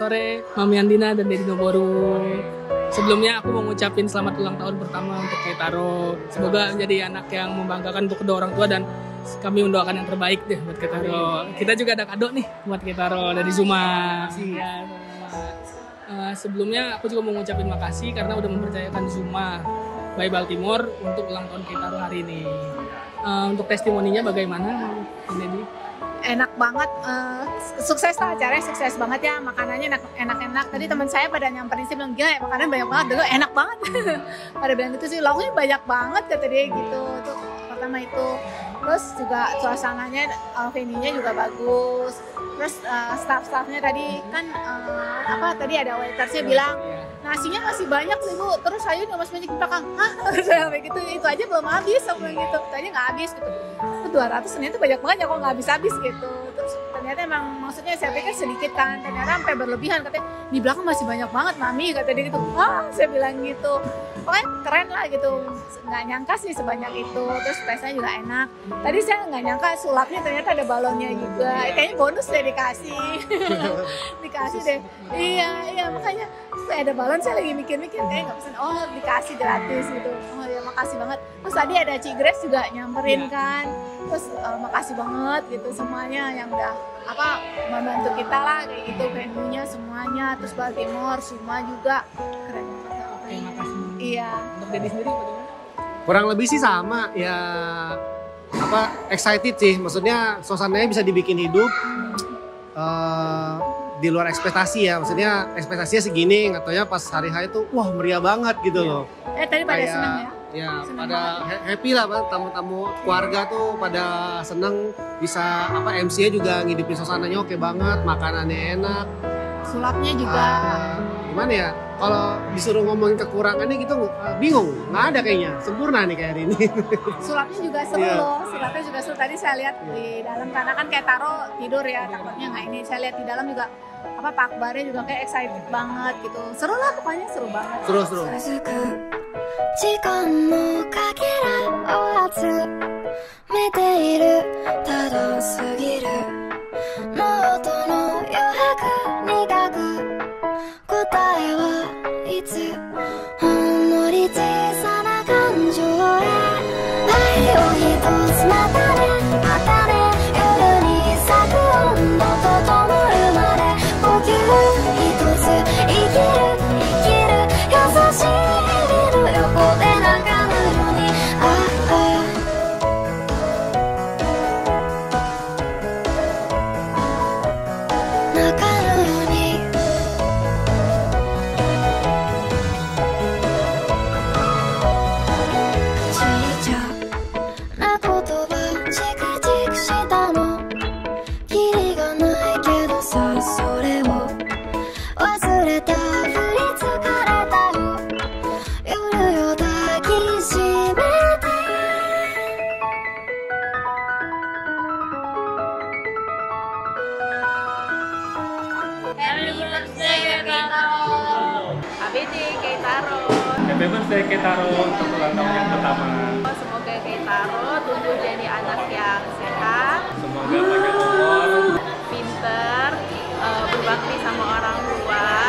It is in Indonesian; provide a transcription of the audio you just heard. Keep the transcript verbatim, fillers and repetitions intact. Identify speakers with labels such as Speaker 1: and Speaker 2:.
Speaker 1: sore Mami Andina dan Dedi Noboru. Sebelumnya aku mau ngucapin selamat ulang tahun pertama untuk Keitaro. Semoga menjadi anak yang membanggakan untuk kedua orang tua dan kami mendoakan yang terbaik deh buat Keitaro. Kita juga ada kado nih buat Keitaro dari Zuma. Ya, uh, sebelumnya aku juga mau ngucapin makasih karena udah mempercayakan Zuma by Baltimore untuk ulang tahun Keitaro hari ini. Uh, untuk testimoninya bagaimana, Dedi?
Speaker 2: Enak banget, uh, sukses lah acaranya, sukses banget ya, makanannya enak-enak. Tadi teman saya pada nyamperin sih bilang, gila ya makanan banyak banget, dulu enak banget. Pada bilang gitu sih, lauknya banyak banget kata dia gitu. Tuh pertama itu, terus juga suasananya, uh, venue-nya juga bagus. Terus uh, staff-staffnya tadi kan uh, apa tadi ada waitersnya bilang nasinya masih banyak nih Bu, terus sayurnya masih banyak di belakang. Hah? Kayak gitu, itu aja belum habis, aku bilang gitu. Tadi nggak habis gitu. dua ratus ternyata banyak banget ya kok nggak habis-habis gitu. Terus ternyata emang maksudnya saya pikir sedikit kan, ternyata sampai berlebihan katanya di belakang masih banyak banget Mami kata dia gitu. Wah saya bilang gitu, pokoknya keren lah gitu, nggak nyangka sih sebanyak itu. Terus tesnya juga enak. Tadi saya nggak nyangka sulapnya ternyata ada balonnya juga, kayaknya bonus deh dikasih. Dikasih deh, iya iya makanya ada balon saya lagi mikir-mikir kayak nggak pesan, oh dikasih gratis gitu. Oh ya makasih banget. Terus tadi ada Cigres juga nyamperin kan. Terus uh, makasih banget gitu semuanya yang udah apa membantu kita lah kayak gitu, venue-nya semuanya, terus Baltimore semua juga keren banget.
Speaker 1: Oke, makasih.
Speaker 2: Iya.
Speaker 1: Untuk Dedi sendiri bagaimana?
Speaker 3: Kurang lebih sih sama ya, apa excited sih, maksudnya suasananya bisa dibikin hidup uh, di luar ekspektasi ya, maksudnya ekspektasinya segini, nggak taunya pas hari H itu wah meriah banget gitu loh.
Speaker 2: Eh tadi pada
Speaker 3: Kayak,
Speaker 2: seneng ya?
Speaker 3: Ya,
Speaker 2: seneng
Speaker 3: pada banget. Happy lah Pak, tamu-tamu keluarga tuh pada seneng, bisa apa M C-nya juga ngidupin suasananya oke banget, makanannya enak.
Speaker 2: Sulapnya juga.
Speaker 3: Uh, gimana ya? Kalau disuruh ngomongin kekurangannya gitu uh, bingung, nggak ada kayaknya, sempurna nih kayak hari ini.
Speaker 2: Sulapnya juga seru
Speaker 3: yeah.
Speaker 2: loh, sulapnya juga seru. Tadi saya lihat yeah. di dalam karena kan kayak Taro tidur ya, takutnya nggak ini. Saya lihat di dalam juga apa Pak Akbarnya juga kayak excited banget gitu. Seru lah pokoknya, seru banget.
Speaker 3: Seru seru.
Speaker 4: 時間のかけらを集めているただ過ぎるノートの余白に書く答えはいつほんのり小さな感情へ愛を一つまたねまたね夜に咲く温度整うまで呼吸一つ生きる生きる優しい横で眺むようにああ中のようにちっちゃな言葉チクチクしたのキリがないけどさそれを忘れたふり疲れたよ夜を抱きしめて
Speaker 2: Happy birthday Keitaro. Happy birthday Keitaro.
Speaker 5: Happy birthday Keitaro untuk ulang tahun yang pertama.
Speaker 2: Semoga Keitaro tumbuh jadi anak yang sehat,
Speaker 5: Semoga banyak umur,
Speaker 2: pinter, uh, berbakti sama orang tua.